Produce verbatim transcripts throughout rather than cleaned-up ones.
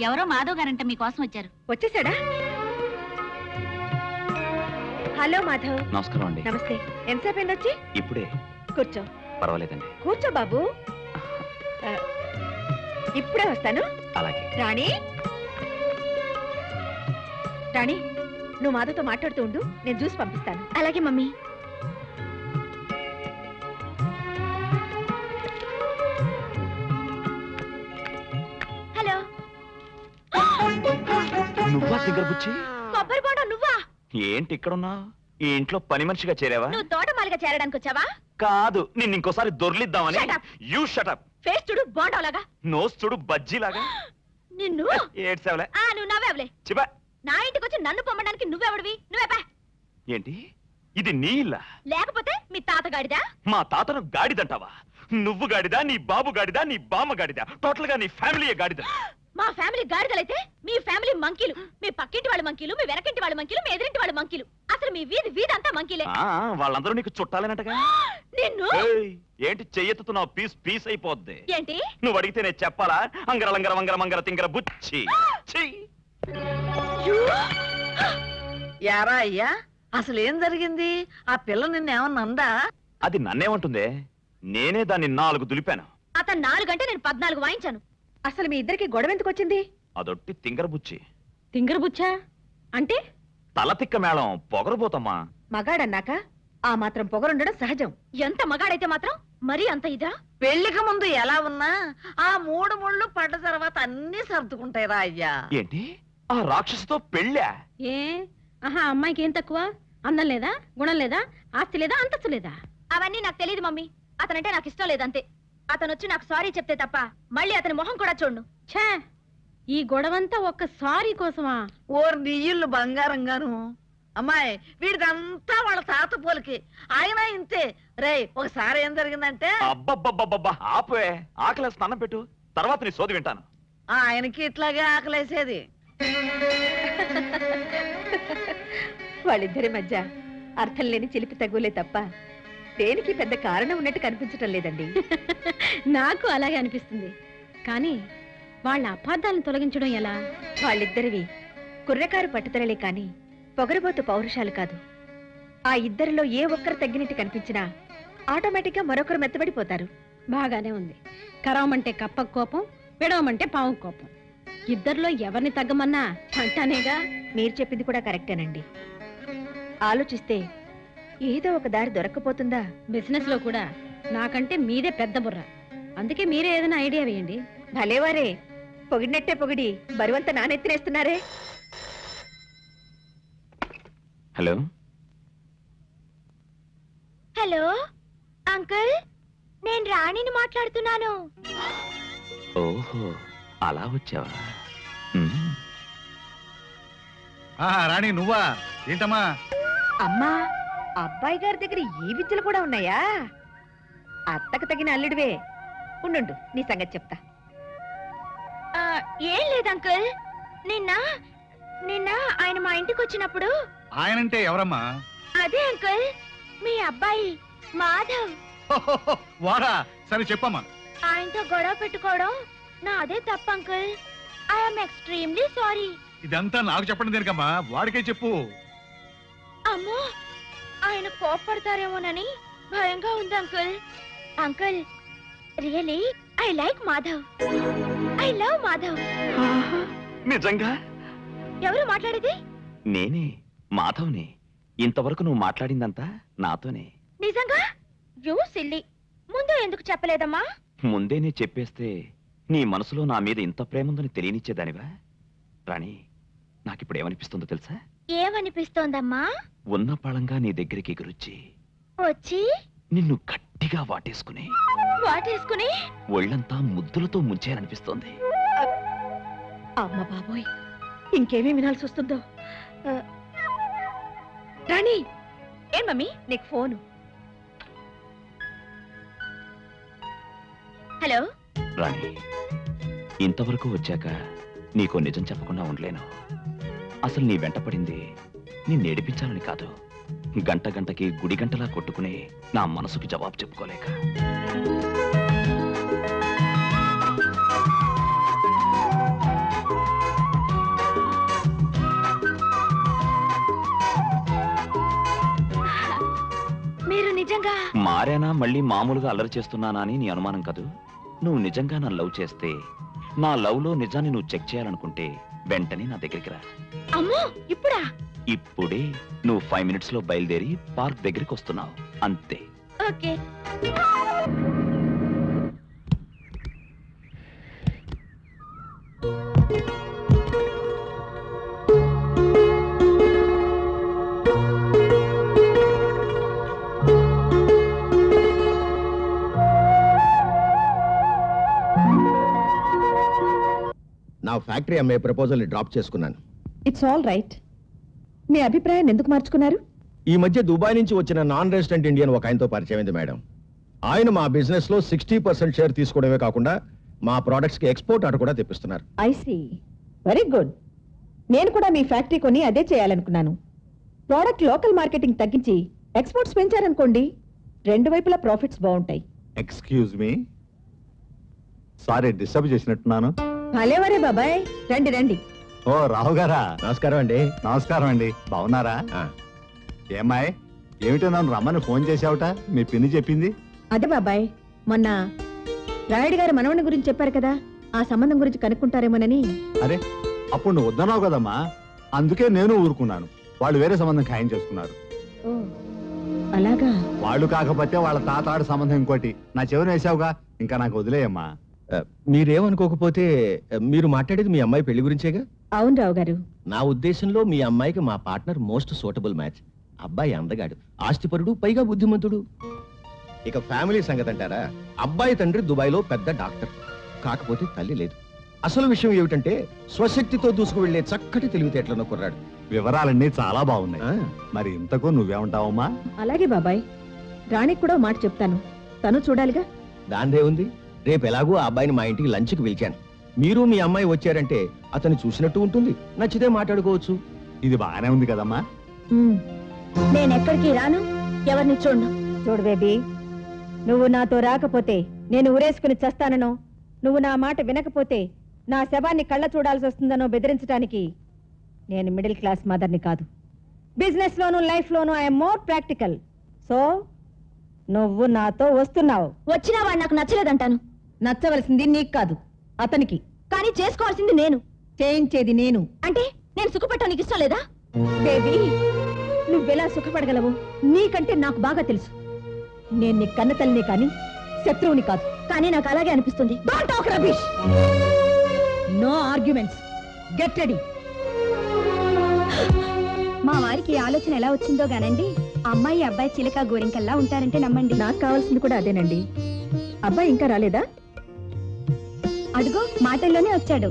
ఎవరో మాధవ్ గారంట మీకోసం వచ్చారు. వచ్చేసాడా? హలో మాధవ్. నమస్కారం అండి. నమస్తే. ఎంతసేపు అయింది వచ్చి? ఇప్పుడే. కూర్చో. పర్వాలేదండి. కూర్చో బాబు. ఇప్పుడే వస్తాను. అలాగే. రాణి, రాణి నువ్వు మాధవ్తో మాట్లాడుతూ ఉండు, నేను జ్యూస్ పంపిస్తాను. అలాగే మమ్మీ. హలో. నువ్వా తింగరబుచ్చి? కొబ్బరి బోండా నువ్వా? ఏంటి ఇక్కడున్నా? ఈ ఇంట్లో పని మనిషిగా చేరావా? నువ్వు తోటమాలిగా చేరడానికి వచ్చావా? కాదు, నిన్ను ఇంకోసారి దొర్లిద్దామని. You shut up. ఫేస్ చూడు బోండాలాగా, నోస్ చూడు బజ్జీలాగా. నిన్ను ఏడ్సేవలే. ఆ నువ్వు నవ్వేవలే. చిబా. నా ఇంటికి వచ్చి నన్ను పొమ్మడానికి నువ్వెవడివి? నువ్వే. ఏంటి ఇది నీ ఇల్లా? లేకపోతే మీ తాత గాడిదా? మా తాతను గాడిదంటావా? నువ్వు గాడిదా, నీ బాబు గాడిదా, నీ బామ్మ గాడిదా, టోటల్ గా నీ ఫ్యామిలీ గాడిదా? మా ఫ్యామిలీ గాడిదలైతే మీ ఫ్యామిలీ మంకీలు. మీ పక్కింటి వాళ్ళ మంకీలు, మీ వెనకింటి వాళ్ళ మంకీలు, మీ ఎదురింటి వాళ్ళ మంకీలు. అసలు మీ వీధి వీధి అంతా మంకీలే. వాళ్ళందరూ నీకు చుట్టాలేనట్టుగా. నిన్ను ఏంటి చెయ్యెత్తుతున్నావు? పీస్ పీస్ అయిపోద్ది. ఏంటి నువ్వు అడిగితే నేను చెప్పాలా? అంగరలంగర వంగర మంగర తింగర బుచ్చి. యారా అయ్యా, అసలు ఏం జరిగింది? ఆ పిల్ల నిన్నేమన్నా అందా? అది నన్నేమంటుందే? నేనే దాన్ని నాలుగు దులిపాను. అతను నాలుగంటే నేను పద్నాలుగు వాయించాను. అసలు మీ ఇద్దరికి గొడవ ఎందుకు వచ్చింది? అదొట్టి తింగర బుచ్చి. తింగర బుచ్చా అంటే? తల తిక్క మేళం పొగరబోతమ్మా. మగాడన్నాక ఆ మాత్రం పొగరుండడం సహజం. ఎంత మగాడైతే మాత్రం మరీ అంత ఇదా? పెళ్లికి ముందు ఎలా ఉన్నా ఆ మూడు ముళ్ళు పడ్డ తర్వాత అన్ని సర్దుకుంటాయిరా అయ్యా. ఏంటి ఆ రాక్షసుతో పెళ్ళా? ఏ ఆహా, అమ్మాయికి ఏం తక్కువ? అందం లేదా, గుణం లేదా, ఆస్తి లేదా, అంతస్తు లేదా? అవన్నీ నాకు తెలియదు మమ్మీ. అతనంటే నాకు ఇష్టం లేదంతే. అతను వచ్చి నాకు సారీ చెప్తే తప్ప మళ్ళీ అతని మొహం కూడా చూడను. ఛే, ఈ గొడవంతా ఒక్క సారీ కోసమా? ఓర్ నీళ్ళు బంగారంగాను. అమ్మాయి వీడిదంతా వాళ్ళ తాత పోలికి. ఆయన ఇంతే. రే ఒకసారి ఏం జరిగిందంటే, అబ్బబ్బబ్బబ్బబ్బా ఆపే. ఆకలి స్నానం పెట్టు, తర్వాత నీ సోది వింటాను. ఆయనకి ఇట్లాగే ఆకలేసేది. వాళ్ళిద్దరి మధ్య అర్థం లేని చిలిపి తగ్గులే తప్ప దేనికి పెద్ద కారణం ఉన్నట్టు కనిపించటం లేదండి. నాకు అలాగే అనిపిస్తుంది. కానీ వాళ్ళ అపార్థాలను తొలగించడం ఎలా? వాళ్ళిద్దరివి కుర్రకారు పట్టుదలలే కాని పొగరబోతు పౌరుషాలు కాదు. ఆ ఇద్దరిలో ఏ ఒక్కరు తగ్గినట్టు కనిపించినా ఆటోమేటిక్ గా మరొకరు మెత్తబడిపోతారు. బాగానే ఉంది. కరవమంటే కప్ప కోపం, విడవమంటే పావు కోపం. ఇద్దరిలో ఎవరిని తగ్గమన్నా అంటానేగా. మీరు చెప్పింది కూడా కరెక్టేనండి. ఆలోచిస్తే ఏదో ఒక దారి దొరక్కపోతుందా? బిజినెస్ లో కూడా నాకంటే మీదే పెద్ద బుర్ర. అందుకే మీరే ఏదైనా ఐడియా వేయండి. భలేవారే, పొగిడినట్టే పొగిడి బరువంతా నానెత్తినేస్తున్నారే. హలో హలో అంకుల్, నేను రాణిని మాట్లాడుతున్నాను. ఓహో, అలా వచ్చావా? రాణి నువ్వా? ఏంటమ్మా? అమ్మా, అబ్బాయి గారి దగ్గర ఈ విద్యలు కూడా ఉన్నాయా? అత్తకు తగిన అల్లుడివే. ఉండు, నీ సంగతి చెప్తా. ఏం లేదు అంకుల్, నిన్న నిన్న ఆయన మా ఇంటికి వచ్చినప్పుడు. ఆయనంటే ఎవరమ్మా? అదే అంకుల్, మీ అబ్బాయి మాధవ్. వాడా? సరే చెప్పమ్మా. ఆయనతో గొడవ పెట్టుకోవడం నాదే తప్ప అంకుల్. I'm extremely sorry. ఇదంతా నాకు చెప్పడం దేనికమ్మా? వాడికే చెప్పు. అమ్మో, ఆయన కోప్పడతారేమోనని భయంగా ఉంది uncle. Uncle, really I like Madhav. I love Madhav. నిజంగా? ఎవరు మాట్లాడేది? నేనే, మాధవ్ని. ఇంతవరకు నువ్వు మాట్లాడిందంతా నాతోనే. నిజంగా? యూ సిల్లీ, ముందు ఎందుకు చెప్పలేదమ్మా? ముందేనే చెప్పేస్తే నీ మనసులో నా మీద ఇంత ప్రేముందని తెలియనిచ్చేదానివా? రాణి, నాకిప్పుడు ఏమనిపిస్తుందో తెలుసా? ఏమనిపిస్తోందమ్మా? ఉన్న పళంగా నీ దగ్గరికి ఎగురొచ్చి వచ్చి నిన్ను గట్టిగా వాటేసుకుని వాటేసుకుని ఒళ్ళంతా ముద్దులతో ముంచేయాలనిపిస్తోంది. అమ్మ బాబోయ్, ఇంకేమీ వినాల్సి వస్తుందో. రాణి, ఏం మమ్మీ? నీకు ఫోను. హలో రాణి, ఇంతవరకు వచ్చాక నీకో నిజం చెప్పకుండా ఉండలేను. అసలు నీ వెంట పడింది నిన్ను ఏడిపించాలని కాదు, గంట గంటకి గుడి గంటలా కొట్టుకుని నా మనసుకి జవాబు చెప్పుకోలేక. నిజంగా మారేనా మళ్ళీ మామూలుగా అల్లరి చేస్తున్నానా అని నీ అనుమానం కదూ? నువ్వు నిజంగా నన్ను లవ్ చేస్తే, నా లవ్ లో నిజాన్ని నువ్వు చెక్ చేయాలనుకుంటే వెంటనే నా దగ్గరికి రా. అమ్మో ఇప్పుడా? ఇప్పుడే. నువ్వు ఫైవ్ మినిట్స్ లో బయలుదేరి పార్క్ దగ్గరికి వస్తున్నావు, అంతే. ఓకే. నా ఫ్యాక్టరీ అమ్మే ప్రపోజల్ డ్రాప్ చేసుకున్నాను. It's all right. మీ అభిప్రాయాన్ని ఎందుకు మార్చుకున్నారు? ఈ మధ్య దుబాయ్ నుంచి వచ్చిన నాన్ రెసిడెంట్ ఇండియన్ ఒక ఆయనతో పరిచయం అయింది మేడం. ఆయన మా బిజినెస్ లో సిక్స్టీ పర్సెంట్ షేర్ తీసుకోవడమే కాకుండా మా ప్రొడక్ట్స్ కి ఎక్స్పోర్ట్ ఆర్డర్ కూడా తెప్పిస్తున్నారు. I see. Very good. నేను కూడా మీ ఫ్యాక్టరీ కొని అదే చేయాలనుకున్నాను. ప్రోడక్ట్ లోకల్ మార్కెటింగ్ తగ్గించి ఎక్స్పోర్ట్స్ పెంచారనుకోండి, రెండు వైపులా ప్రాఫిట్స్ బాగుంటాయి. ఎక్స్క్యూజ్ మీ, సారీ డిస్టర్బ్ చేసినట్టున్నాను. భలేవరే బాబాయ్, రండి రండి. ఓ రావు గారా, నమస్కారం అండి. నమస్కారం అండి. బాగున్నారా? ఏమ్మాయి, ఏమిటో నన్ను రమ్మని ఫోన్ చేసావుట? మీ పిన్ని చెప్పింది. అదే బాబాయ్, మొన్న రాయుడు గారి మనవని గురించి చెప్పారు కదా, ఆ సంబంధం గురించి కనుక్కుంటారేమోనని. అరే, అప్పుడు నువ్వు వద్దన్నావు కదమ్మా, అందుకే నేను ఊరుకున్నాను. వాళ్ళు వేరే సంబంధం ఖాయం చేసుకున్నారు. ఓ అలాగా? వాళ్ళు కాకపోతే వాళ్ళ తాతాడు సంబంధం ఇంకోటి నా చెవిని వేసావుగా, ఇంకా నాకు వదిలేయమ్మా. మీరేమనుకోకపోతే మీరు మాట్లాడేది మీ అమ్మాయి పెళ్లి గురించేగా? అవును రావు గారు. నా ఉద్దేశంలో మీ అమ్మాయికి మా పార్ట్నర్ మోస్ట్ సూటబుల్ మ్యాచ్. అబ్బాయి అందగాడు, ఆస్తిపరుడు, పైగా బుద్ధిమంతుడు. ఇక ఫ్యామిలీ సంగతి అంటారా, అబ్బాయి తండ్రి దుబాయ్ లో పెద్ద డాక్టర్, కాకపోతే తల్లి లేదు. అసలు విషయం ఏమిటంటే స్వశక్తితో దూసుకు వెళ్లే చక్కటి తెలివితేటలను కుర్రాడు. వివరాలన్నీ చాలా బాగున్నాయి. మరి ఇంతకు నువ్వేమంటావమ్మా? అలాగే బాబాయ్, రాణికి కూడా మాట చెప్తాను, తను చూడాలిగా. దాందే ఉంది. రేపు ఎలాగూ ఆ అబ్బాయిని మా ఇంటికి లంచ్కి పిలిచాను. మీరు మీ అమ్మాయి వచ్చారంటే అతను చూసినట్టు ఉంటుంది, నచ్చితే మాట్లాడుకోవచ్చు. ఇది బాగానే ఉంది కదమ్మా. నేనెక్కడికి రాను, ఎవరిని చూడను. చూడు బేబీ, నువ్వు నాతో రాకపోతే నేను ఊరేసుకుని చస్తాననో, నువ్వు నా మాట వినకపోతే నా శవాన్ని కళ్ళ చూడాల్సి వస్తుందనో బెదిరించడానికి నేను మిడిల్ క్లాస్ మదర్ని కాదు. బిజినెస్ లోను లైఫ్ లోను ఐఎమ్ మోర్ ప్రాక్టికల్. సో నువ్వు నాతో వస్తున్నావు. వచ్చినా వాడు నాకు నచ్చలేదంటాను. నచ్చవలసింది నీకు కాదు, అతనికి. కానీ చేసుకోవాల్సింది నేను. చేయించేది నేను. అంటే నేను సుఖపెట్టా నీకు ఇష్టం లేదా? బేబీ, నువ్వెలా సుఖపడగలవు నీకంటే నాకు బాగా తెలుసు. నేను నీ కన్న తల్లిని కానీ శత్రువుని కాదు. కానీ నాకు అలాగే అనిపిస్తుంది. Don't talk rubbish. No arguments. Get ready. మా వారికి ఆలోచన ఎలా వచ్చిందో గానండి, అమ్మాయి అబ్బాయి చిలక గోరింకల్లా ఉంటారంటే నమ్మండి. నాకు కావాల్సింది కూడా అదేనండి. అబ్బాయి ఇంకా రాలేదా? అడుగో మాటల్లోనే వచ్చాడు.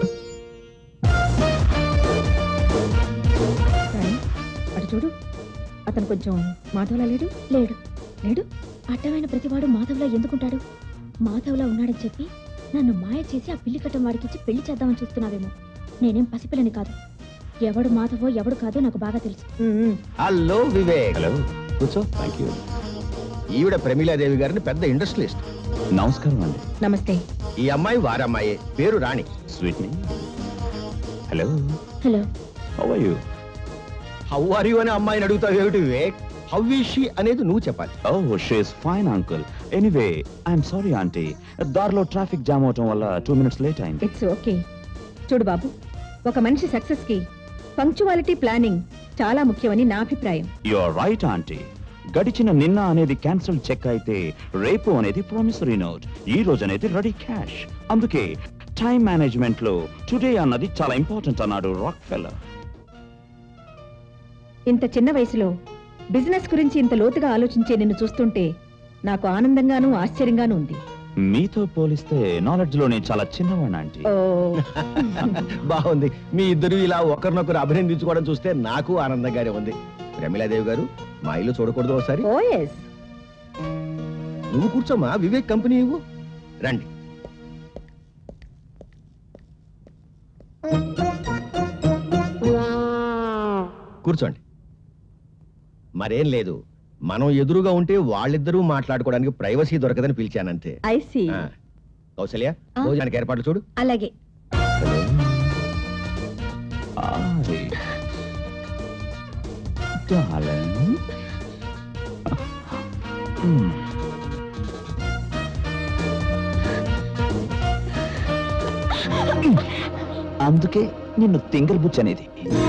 అటు చూడు, అతను కొంచెం మాధవ్లా లేడు? లేడు లేడు. అడ్డమైన ప్రతివాడు మాధవ్లా ఎందుకుంటాడు? మాధవ్లా ఉన్నాడని చెప్పి నన్ను మాయ చేసి ఆ పిల్లి కట్టం వాడికిచ్చి పెళ్లి చేద్దామని చూస్తున్నావేమో. నేనేం పసిపిల్లని కాదు. ఎవడు మాధవో ఎవడు కాదో నాకు బాగా తెలుసు. హలో వివేక్. హలో, కూర్చో. Thank you. ఈవిడ ప్రమీలాదేవి గారిని పెద్ద ఇండస్ట్రియలిస్ట్. నమస్కారం అండి. నమస్తే. ఈ అమ్మాయి వారమ్మాయే, పేరు రాణి. స్వీట్ ని. Hello. Hello. How are you? How are you అని అమ్మాయిని అడుగుతావు ఏమిటి వివేక్? హౌ ఈజ్ షీ అనేది నువ్వు చెప్పాలి. Oh, she is fine uncle. Anyway I'm sorry aunty, దారిలో ట్రాఫిక్ జామ్ అవటం వల్ల టూ మినిట్స్ లేట్ అయింది. It's okay. చూడు బాబు, ఒక మనిషి సక్సెస్ కి పంక్చువాలిటీ, ప్లానింగ్ చాలా ముఖ్యమని నా అభిప్రాయం. You are right aunty. గడిచిన నిన్న అనేది క్యాన్సిల్ చెక్ అయితే రేపు అనేది ప్రామిసరీ నోట్, ఈ రోజు అనేది రెడీ క్యాష్. అందుకే టైం మేనేజ్మెంట్ లో టుడే అన్నది చాలా ఇంపార్టెంట్ అన్నాడు రాక్ ఫెల్లర్. ఇంత చిన్న వయసులో బిజినెస్ గురించి ఇంత లోతుగా ఆలోచించే నిన్ను చూస్తుంటే నాకు ఆనందంగానూ ఆశ్చర్యంగానూ ఉంది. మీతో పోలిస్తే నాలెడ్జ్ లో నేను చాలా చిన్నవాడిని ఆంటీ. బాగుంది. మీ ఇద్దరు ఇలా ఒకరినొకరు అభినందించుకోవడం చూస్తే నాకు ఆనందంగానే ఉంది. ప్రమీలాదేవి గారు, మా ఇల్లు చూడకూడదు ఒకసారి? Oh yes. నువ్వు కూర్చోమా, వివేక్ కంపెనీ ఇవ్వు. రండి. కూర్చోండి. మరేం లేదు, మనం ఎదురుగా ఉంటే వాళ్ళిద్దరూ మాట్లాడుకోవడానికి ప్రైవసీ దొరకదని పిలిచానంతే. I see. కౌసల్య, భోజనానికి ఏర్పాట్లు చూడు. అలాగే. Darling. మ్మ్. అందుకే నిన్ను తింగల్ బుచ్చి అనేది.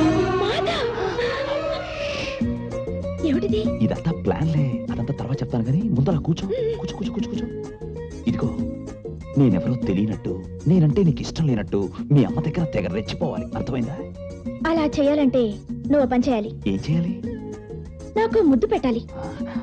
ఏమిటిది? ఇదంతా ప్లాన్లే, అదంతా తర్వాత చెప్తాను కానీ ముందు అలా కూర్చో కూర్చో కూర్చో కూర్చో కూర్చో. ఇదిగో నేనెవరో తెలియనట్టు, నేనంటే నీకు ఇష్టం లేనట్టు మీ అమ్మ దగ్గర తెగ రెచ్చిపోవాలి, అర్థమైందా? అలా చేయాలంటే నువ్వు పని చేయాలి. ఏం చేయాలి? నాకు ముద్దు పెట్టాలి. ఆ,